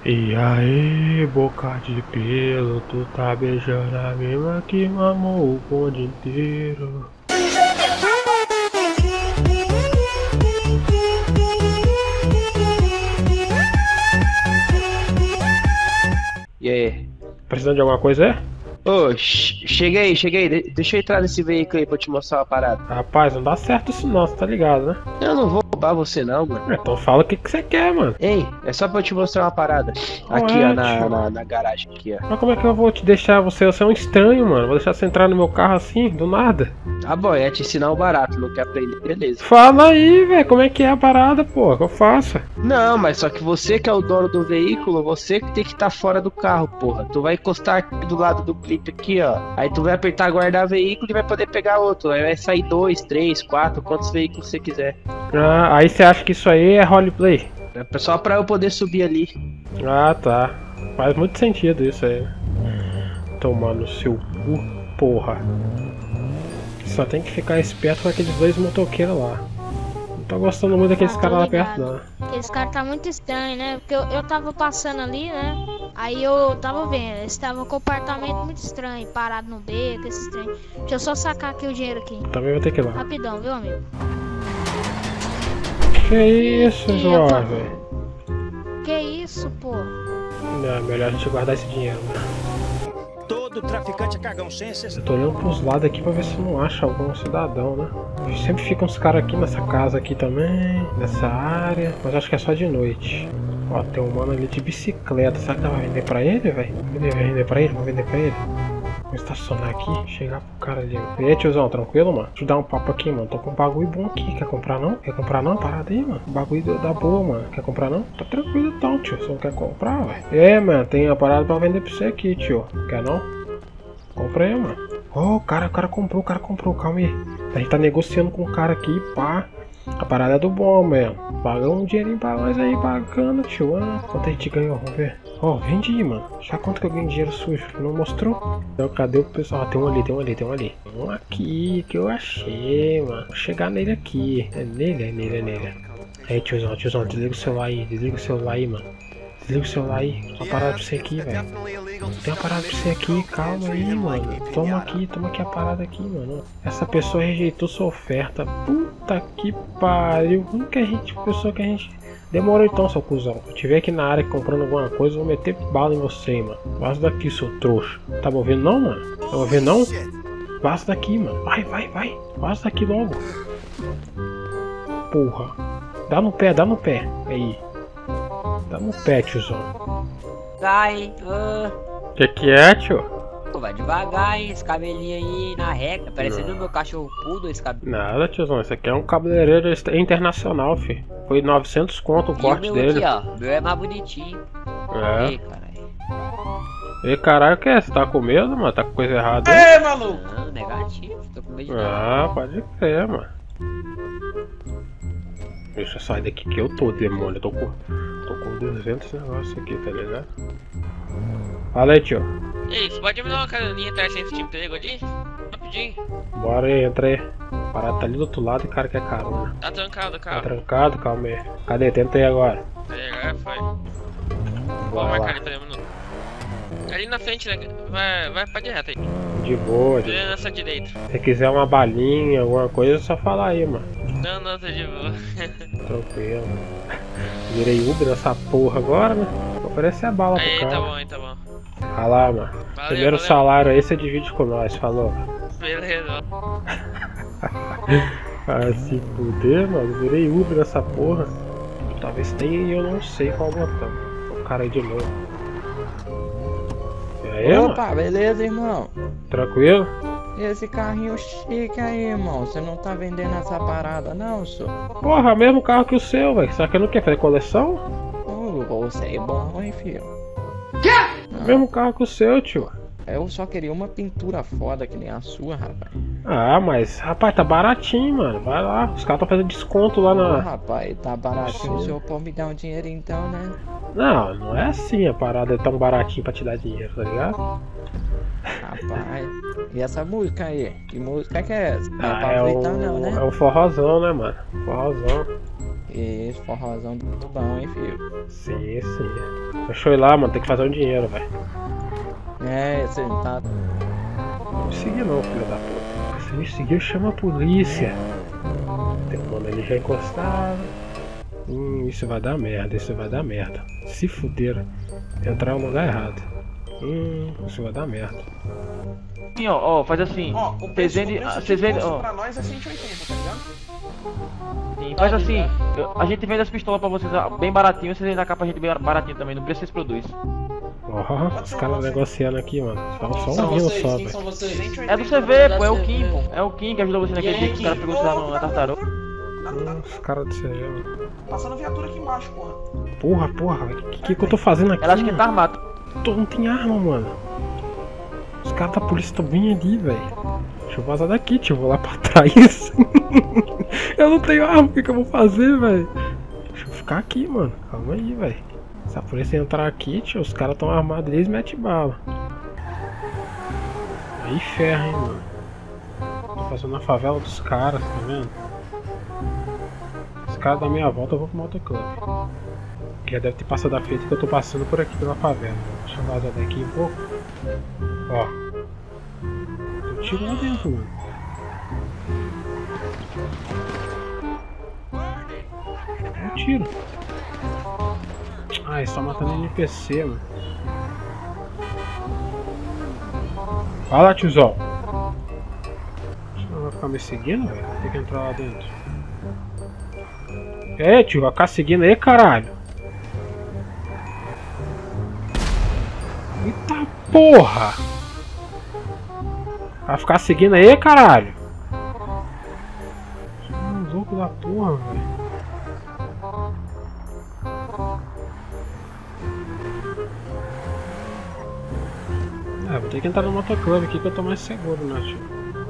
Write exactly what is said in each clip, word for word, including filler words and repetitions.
E aí, boca de pelo, tu tá beijando a mesma que mamou o bonde inteiro. E aí? Precisando de alguma coisa, é? Ô, cheguei, cheguei. De deixa eu entrar nesse veículo aí pra eu te mostrar uma parada. Rapaz, não dá certo isso não, você tá ligado, né? Eu não vou roubar você não, mano. Então fala o que que você quer, mano. Ei, é só pra eu te mostrar uma parada. Aqui, Ué, ó, na, tio. na, na garagem aqui, ó. Mas como é que eu vou te deixar você? Você é um estranho, mano. Vou deixar você entrar no meu carro assim, do nada. Ah, bom, é te ensinar o barato, não quer aprender, beleza. Fala aí, velho, como é que é a parada, pô, que eu faço? Não, mas só que você que é o dono do veículo, você que tem que estar fora do carro, porra. Tu vai encostar aqui do lado do clipe aqui, ó. Aí tu vai apertar guardar veículo e vai poder pegar outro. Aí vai sair dois, três, quatro, quantos veículos você quiser. Ah, aí você acha que isso aí é roleplay? É só pra eu poder subir ali. Ah, tá. Faz muito sentido isso aí. Tomar no seu cu, porra. Só tem que ficar esperto com aqueles dois motoqueiros lá. Não tô gostando muito daqueles Ah, caras tô lá perto, ligado. não. Esse cara tá muito estranho, né? Porque eu, eu tava passando ali, né? Aí eu tava vendo, eles estavam com um comportamento muito estranho, parado no beco, esse estranho. Deixa eu só sacar aqui o dinheiro aqui. Também vou ter que ir lá. Rapidão, viu, amigo? Que isso, Ih, jovem? Que isso, pô? Não, melhor a gente guardar esse dinheiro, né? Todo traficante é cagão sem Eu exceção. tô olhando pros lados aqui pra ver se não acha algum cidadão, né? Sempre ficam uns caras aqui nessa casa aqui também, nessa área, mas acho que é só de noite. Ó, tem um mano ali de bicicleta, será que dá pra vender pra ele, velho? Vai vender pra ele? Vamos vender pra ele? Vou estacionar aqui, chegar pro cara ali. E aí, tiozão, tranquilo, mano? Deixa eu dar um papo aqui, mano. Tô com um bagulho bom aqui. Quer comprar não? Quer comprar não? Parada aí, mano. Bagulho da boa, mano. Quer comprar não? Tá tranquilo então, tio. Você não quer comprar, velho? É, mano, tem a parada pra vender pra você aqui, tio. Quer não? Compra aí, mano. Ó, oh, o cara, o cara comprou, o cara comprou. Calma aí. A gente tá negociando com o cara aqui, pá. A parada é do bom, mano. Pagou um dinheirinho pra nós aí, bacana, tio. Ah, quanto a gente ganhou? Vamos ver. Ó, oh, vendi, mano. Já quanto que eu ganhei dinheiro sujo? Não mostrou? Então, cadê o pessoal? Ah, tem um ali, tem um ali, tem um ali. Um aqui que eu achei, mano. Vou chegar nele aqui. É nele, é nele, é nele. Aí, tiozão, tiozão, desliga o celular aí. Desliga o celular aí, mano. Desliga o celular aí. Tem uma parada pra você aqui, velho. Tem uma parada pra você aqui, calma aí, mano. Toma aqui, toma aqui a parada aqui, mano. Essa pessoa rejeitou sua oferta. Puta que pariu. Como que a gente, pessoa que a gente... Demorou então, seu cuzão. Se eu tiver aqui na área comprando alguma coisa, eu vou meter bala em você, mano. Vaza daqui, seu trouxa. Tá me ouvindo não, mano? Tá me ouvindo não? Vaza daqui, mano. Vai, vai, vai. Vaza daqui logo. Porra. Dá no pé, dá no pé. Aí. Dá no pé, tiozão. Vai, ô. Que que é, tio? Pô, vai devagar, hein? Esse cabelinho aí na régua, parecendo o meu cachorro pudo esse cabelo. Nada, tiozão. Esse aqui é um cabeleireiro internacional, fi. Foi novecentos conto o E o corte meu dele. aqui, ó. O meu é mais bonitinho. É. Ei, caralho. E caralho, o que é? Você tá com medo, mano? Tá com coisa errada aí? É, maluco! Não, negativo. Tô com medo de nada. Ah, pode crer, mano. Deixa eu sair daqui que eu tô, demônio. Eu tô com, tô com duzentos negócios aqui, tá ligado? Fala aí, tio. Ei, você pode me dar uma caroninha atrás sem esse tipo de emprego ali? Rapidinho. Bora aí, entra aí. A parada tá ali do outro lado e o cara quer carona. Tá trancado o Tá carro. trancado? Calma aí. Cadê? Tenta aí agora. Aí, agora foi. Vou Bora marcar lá. ali pra um minuto. Ali na frente, né? Vai, vai pra direita aí. De boa, de... Vira nessa direita. Se quiser uma balinha, alguma coisa, é só falar aí, mano. Não, não, tá de boa. Tranquilo. Virei Uber nessa porra agora, né? Vou oferecer a bala pro Aí, cara. tá bom, aí, tá bom. Vai lá, mano. Valeu, Primeiro valeu. salário aí você divide com nós, falou. Beleza. Ah, se fuder, mano. Virei Uber nessa porra. Talvez tenha e eu não sei qual botão. O cara aí de novo. E aí, Opa, mano? beleza, irmão? Tranquilo? E esse carrinho chique aí, irmão? Você não tá vendendo essa parada, não, senhor? Porra, mesmo carro que o seu, velho. Será que não quer fazer coleção? Ô, você é bom, hein, filho? Mesmo carro que o seu, tio. Eu só queria uma pintura foda que nem a sua, rapaz. Ah, mas, rapaz, tá baratinho, mano. Vai lá. Os caras tão fazendo desconto lá Ô, na. rapaz, tá baratinho, o Sim. senhor pode me dar um dinheiro então, né? Não, não é assim a parada é tão baratinho pra te dar dinheiro, tá ligado? Rapaz, e essa música aí? Que música que é essa? Não é Ah, pra é aproveitar um, não, é né? um forrozão, né, mano? Forrozão. Esse forrozão do bom, hein, filho? Sim, sim. Deixa eu ir lá, mano. Tem que fazer um dinheiro, velho. É, você não tá... Não me seguir não, filho da puta. Se me seguir, chama a polícia. Tem um mano ali já encostado. Hum, isso vai dar merda, isso vai dar merda. Se fuderam. Entrar no lugar errado. Hum, isso vai dar merda. Sim, ó, ó, faz assim. Ó, o Vocês preço, vendem. o preço de Vocês vendem. custo Ó, pra nós é cento e oitenta, tá ligado? sim, faz assim. eu- A gente vende as pistolas pra vocês ó, bem baratinho, vocês vendem a capa pra gente bem baratinho também. No preço vocês produzem. Ó, os caras negociando aqui, mano. Só, só São um vindo vocês, só, quem velho. são vocês? cento e oitenta É do C V, pô, é o C V. Kim, pô. É o Kim que ajudou você naquele E aí, dia que os caras Kim? pegou você lá no- na tartaruga. Hum, os caras do C V, mano. Passando viatura aqui embaixo, porra. Porra, porra, velho. O que, que, que eu tô fazendo aqui? Ela acha que tá mano? armado. Tô, não tem arma, mano. Os caras da polícia estão bem ali, velho. Deixa eu vazar daqui, tio. Vou lá pra trás. Eu não tenho arma, o que, que eu vou fazer, velho? Deixa eu ficar aqui, mano. Calma aí, velho. Se a polícia entrar aqui, tio, os caras tão armados, eles metem bala. Aí ferra, hein, mano. Tô fazendo a favela dos caras, tá vendo? Os caras da minha volta eu vou pro motoclube. Que já deve ter passado a feita que eu tô passando por aqui pela favela. Deixa eu vazar daqui um pouco. Ó. Tô tiro lá dentro, mano. Um tiro. Ah, eles estão matando N P C, mano. Vai lá, tiozão. Você não vai ficar me seguindo, velho? Tem que entrar lá dentro. É, tio, vai ficar seguindo aí, caralho. Eita porra! Vai ficar seguindo aí, caralho. Que louco da porra, velho. É, vou ter que entrar no motoclube aqui que eu tô mais seguro, né, tio?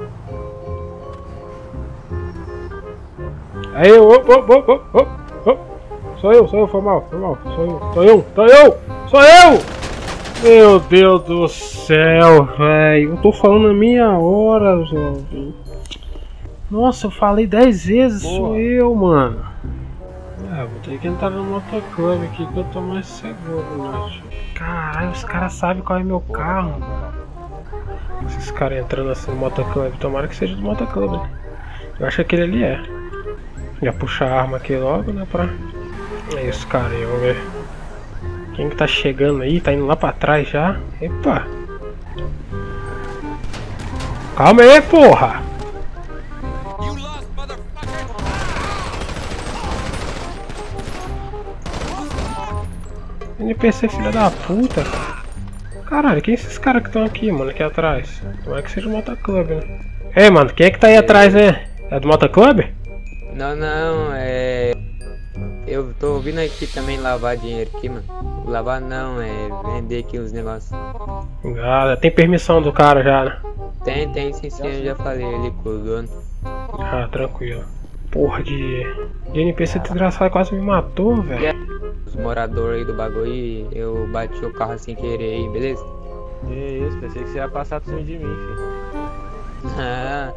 Aí, ô, ô, ô, ô, ô, ô. Sou eu, sou eu, foi mal, foi mal. Sou eu, sou eu, sou eu, sou eu! Meu Deus do céu, velho. Eu tô falando a minha hora, jovem. Nossa, eu falei dez vezes, Boa. sou eu, mano. É, vou ter que entrar no motoclube aqui que eu tô mais seguro, né, tio? Caralho, os caras sabem qual é meu carro, mano. Esses caras entrando assim no motoclube, tomara que seja do motoclube, né? Eu acho que aquele ali é. Já puxar a arma aqui logo, né, pra... É isso, cara, eu vou ver. Quem que tá chegando aí? Tá indo lá pra trás já? Epa! Calma aí, porra! N P C filha da puta, cara. Caralho, quem é esses caras que estão aqui, mano, aqui atrás? Não é que seja o motoclube, né? Ei, mano, quem é que tá aí atrás, né? É do motoclube? Não, não, é... Eu tô vindo aqui também lavar dinheiro aqui, mano. Lavar não, é vender aqui uns negócios. Ah, tem permissão do cara já, né? Tem, tem sim, sim, eu já falei ali com o dono. Ah, tranquilo. Porra de... de N P C desgraçado quase me matou, velho. Os moradores aí do bagulho, eu bati o carro sem querer aí, beleza? Que isso, pensei que você ia passar por cima de mim, filho. Ah,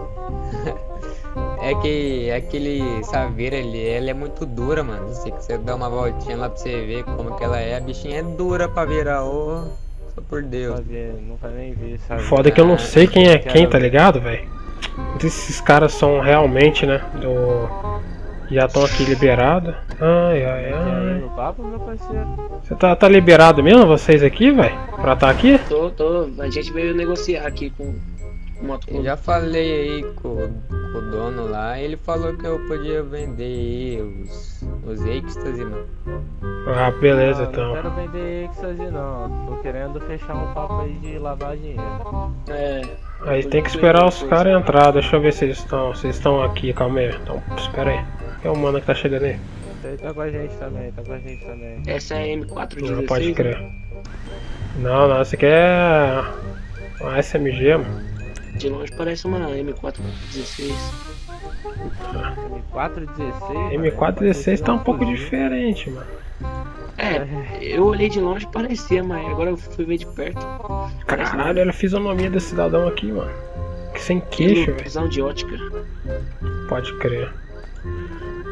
é que aquele saveira ali, ela é muito dura, mano. Se você dar uma voltinha lá pra você ver como que ela é, a bichinha é dura pra virar, ô. Só por Deus. Fazer, nunca nem vi, sabe? Foda que eu não sei quem é quem, tá ligado, velho? Não sei se esses caras são realmente, né, do... Já estão aqui liberados. Ai, ai, ai. No papo, meu parceiro. Você tá, tá liberado mesmo, vocês aqui, velho? Pra tá aqui? Tô, tô. A gente veio negociar aqui com o motoclube. Eu já falei aí com, com o dono lá, ele falou que eu podia vender aí os, os êxtase, mano. Ah, beleza, Não, então. não quero vender êxtase não, tô querendo fechar um papo aí de lavar dinheiro. É. Aí tem que esperar os caras entrar, deixa eu ver se eles estão. Se eles estão aqui, calma aí. Então, espera aí. É o mano que tá chegando aí. Ele tá com a gente também, tá com a gente também. Essa é a M quatro dezesseis. Não pode crer. Não, não, essa aqui é uma S M G, mano. De longe parece uma M quatro dezesseis. M quatro dezesseis? M quatro dezesseis tá um pouco diferente, mano. É, eu olhei de longe parecia, mas agora eu fui ver de perto. Caralho, olha a fisionomia desse cidadão aqui, mano. Que sem queixo, velho. Visão de ótica. Pode crer.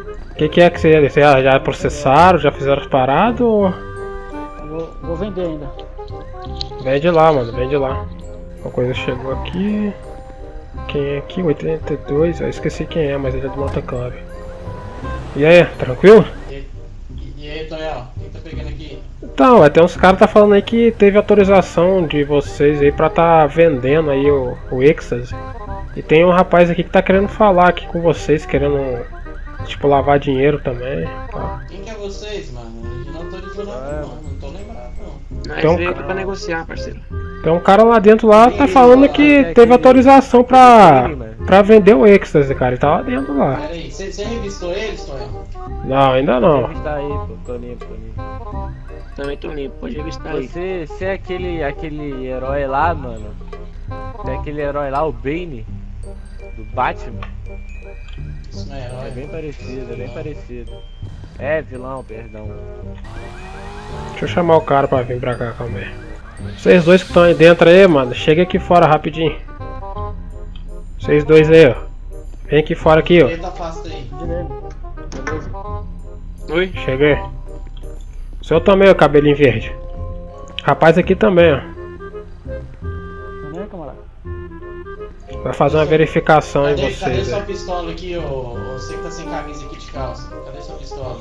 que, que é que você, você já, já processaram, já fizeram as paradas ou... Vou, vou vender ainda. Vende lá, mano, vende lá. Uma coisa chegou aqui. Quem é aqui? oitenta e dois, eu esqueci quem é, mas ele é do Motoclub. E aí, tranquilo? E, e aí, Tonhão, o que tá pegando aqui? Então, tem uns caras tá falando aí que teve autorização de vocês aí pra tá vendendo aí o, o Ecstasy. E tem um rapaz aqui que tá querendo falar aqui com vocês, querendo, tipo, lavar dinheiro também. Tá. Quem que é vocês, mano? A gente não autorizou nada, não. Não tô lembrado, não. Nós Tem um veio ca- aqui pra negociar, parceiro. Tem um cara lá dentro lá tá falando que teve autorização pra, pra vender o Ecstasy, cara. Ele tá lá dentro lá. Pera aí, você revistou eles, Tonhão? Não, ainda não. Revistar aí, pô. Tô limpo, tô limpo. Também tô limpo, pode revistar aí. Você, você é aquele, aquele herói lá, mano. Você é aquele herói lá, o Bane, do Batman. Isso não é herói. É bem parecido, é bem parecido. É, vilão, perdão. Deixa eu chamar o cara pra vir pra cá, calma aí. Vocês dois que estão aí dentro aí, mano, chega aqui fora rapidinho. Vocês dois aí, ó. Vem aqui fora aqui, ó. Eita, afasta aí. Beleza. Oi? Chega aí. O seu também, ó, cabelinho verde. Rapaz aqui também, ó. Também, camarada? Vai fazer uma verificação em Cadê, cadê vocês sua aí. pistola aqui, ô? Você que tá sem camisa aqui de calça? Cadê sua pistola?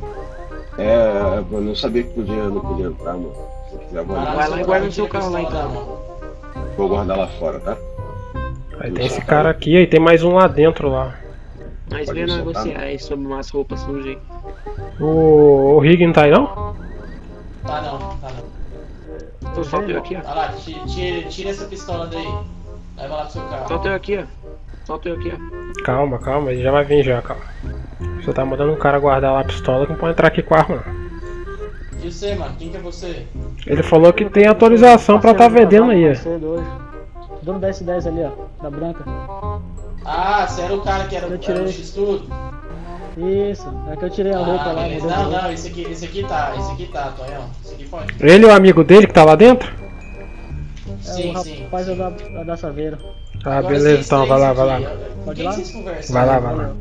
É, eu não sabia que podia, não podia entrar, mano. Se quiser guardar, Vai lá e guarda no seu carro lá então. vou guardar lá fora, tá? Aí tem esse cara aqui, aí tem mais um lá dentro lá. Nós Pode veio me soltar, negociar aí sobre umas roupas sujas aí. O, o Rig não tá aí não? Tá não, tá não. Tô só eu aqui, ó. Olha lá, ti- tira, tira essa pistola daí. Leva lá pro seu carro. Só eu aqui, ó. Só eu aqui, ó. Calma, calma, ele já vai vir já, calma. Você tá mandando um cara guardar lá a pistola que não pode entrar aqui com a arma não. E você, mano? Quem que é você? Ele falou que tem autorização pra tá vendendo aí. Parceiro hoje. Dono da S dez ali, ó. Da branca. Ah, você era o cara que era, Eu era tirei. o X-Tudo? Isso. É que eu tirei a roupa Ah, lá. beleza. mudei de Não, roupa. não, esse aqui, esse aqui tá, esse aqui tá, Tonhão. Esse aqui pode. Ele e o amigo dele que tá lá dentro? É Sim, o sim. rapaz da, da, da Saveira. Ah, Agora beleza, vocês então, três vai lá, vai lá. aqui, Pode ó. Com ir quem lá? vocês conversam? Vai lá, vai lá.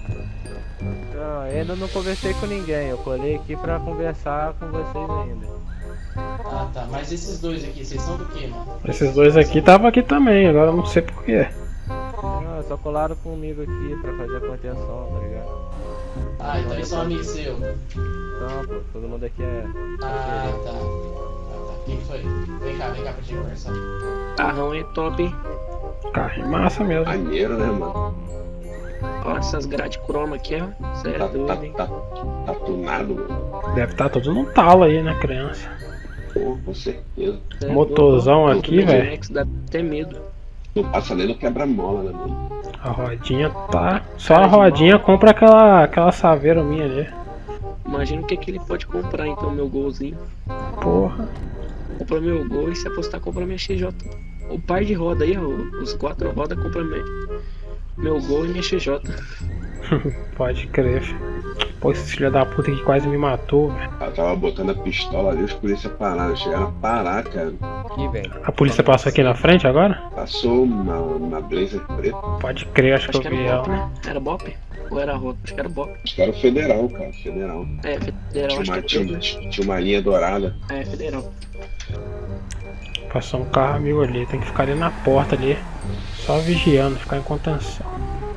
Não, ainda não conversei com ninguém. Eu colei aqui pra conversar com vocês ainda. Ah, tá. Mas esses dois aqui, vocês são do quê, mano? Esses dois aqui tava aqui também, agora eu não sei porquê. Não, só colaram comigo aqui pra fazer a contenção, tá ligado? Ah, então eles são amigos seus. Não, pô, todo mundo aqui é. Ah, tá. Ah, tá. O que que foi? Vem cá, vem cá pra gente conversar. Carrão é top, hein? Carro massa mesmo. Maneiro, né, mano? Ó, essas grades croma aqui, ó. Cê é Tá, doido, tá, hein? tá, tá tunado, mano. Deve estar tudo no talo aí, né, criança? Pô, com certeza. Cê é Motorzão doido. aqui, O velho. Max dá até medo. Não passa nem no quebra-mola, né, mano? A rodinha tá. Só a rodinha compra aquela, aquela saveira minha ali. Imagina o que, que ele pode comprar então, meu golzinho. Porra. Compra meu gol e se apostar, compra minha X J. O par de roda aí, ó. Os quatro rodas, compra meu, meu gol e minha X J. Pode crer, filho. Pô, esse filho da puta que quase me matou, velho. Ela tava botando a pistola ali, os polícia pararam. Chegaram a parar, cara. Aqui, velho. A polícia passou aqui na frente agora? Passou uma, uma blazer preta. Pode crer, acho, Acho que que eu vi era Bop, ela. né? Era Bop? Ou era Rock? Acho que era Bop. Acho que era o federal, cara. Federal. É, federal, Tinha acho uma, que tinha, é uma- preto. tinha uma linha dourada. É, federal. Passou um carro amigo ali, tem que ficar ali na porta ali. Só vigiando, ficar em contenção.